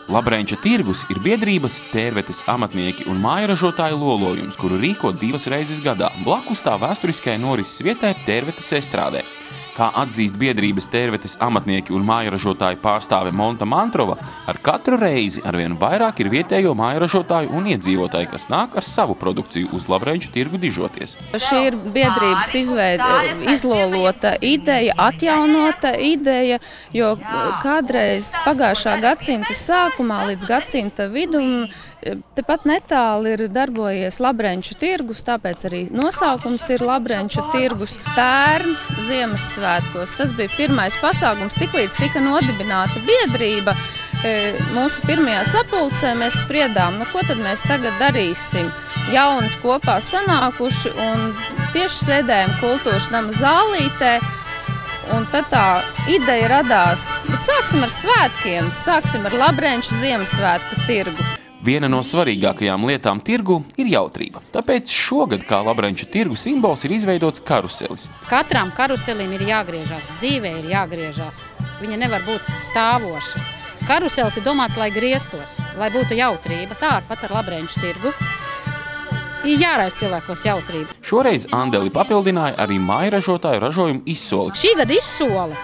Labrenča tirgus ir biedrības, Tērvetes amatnieki un mājaražotāju lolojums, kuru rīko 2 reizes gadā, blakus tā vēsturiskajai norises vietai Tērvetes estrādē. Kā atzīst biedrības Tērvetes amatnieki un mājaražotāju pārstāve Monta Mantrova, ar katru reizi arvien vairāk ir vietējo mājaražotāju un iedzīvotāju, kas nāk ar savu produkciju uz Labrenču tirgu dižoties. Šī ir biedrības izlolota ideja, atjaunota ideja, jo kādreiz pagājušā gadsimta sākumā līdz gadsimta vidum tepat netāli ir darbojies Labrenču tirgus, tāpēc arī nosaukums ir Labrenču tirgus. Pērn Ziemassvētkos. Tas bija pirmais pasākums, tiklīdz tika nodibināta biedrība. Mūsu pirmajā sapulcē mēs spriedām, ko tad mēs tagad darīsim. Jaunas kopā sanākuši un tieši sēdējam kultūras nama zālītē. Un tad tā ideja radās, bet sāksim ar svētkiem, sāksim ar Labrenču Ziemassvētku tirgu. Viena no svarīgākajām lietām tirgu ir jautrība. Tāpēc šogad kā Labrenča tirgu simbols ir izveidots karuselis. Katram karuselim ir jāgriežās, dzīvē ir jāgriežās. Viņa nevar būt stāvoša. Karuselis ir domāts, lai grieztos, lai būtu jautrība. Tā pat ar Labrenča tirgu ir jāraisa cilvēkos jautrība. Šoreiz andeli papildināja arī mājražotāju ražojumu izsoli. Šī gada izsola,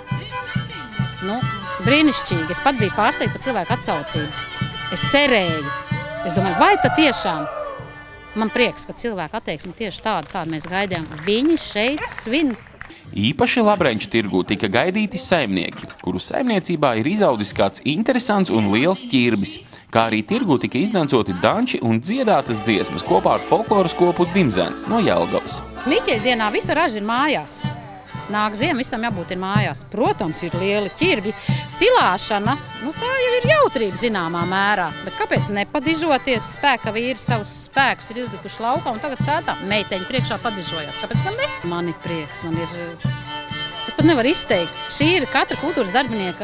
brīnišķīgi. Es pat biju pārsteigta par cilvēku atsaucību. Es cerēju. Es domāju, vai tad tiešām man prieks, ka cilvēku attieksme tieši tāda, kādu mēs gaidījām. Viņi šeit svin. Īpaši Labrenča tirgū tika gaidīti saimnieki, kuru saimniecībā ir izaudzis kāds interesants un liels ķirbis, kā arī tirgū tika izdancoti danči un dziedātas dziesmas kopā ar folkloras kopu Dimzēns no Jelgavas. Miķeļdienā visa raža ir mājās. Nāk ziema, visam jābūt ir mājās. Protams, ir lieli ķirbi. Cilāšana, tā jau ir jautrība zināmā mērā. Bet kāpēc nepadižoties? Spēka vīri savus spēkus ir izlikuši laukā un tagad sētā meiteņi priekšā padižojās. Kāpēc gan ne? Man ir prieks, es pat nevaru izteikt. Šī ir katra kultūras darbinieka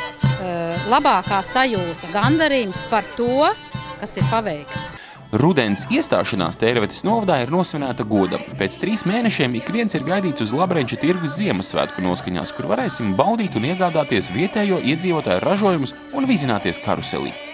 labākā sajūta, gandarījums par to, kas ir paveikts. Rudens iestāšanās Tērvetes novadā ir nosvinēta godam. Pēc 3 mēnešiem ik viens ir gaidīts uz Labrenča tirgus Ziemassvētku noskaņās, kur varēsim baudīt un iegādāties vietējo iedzīvotāju ražojumus un vizināties karuselī.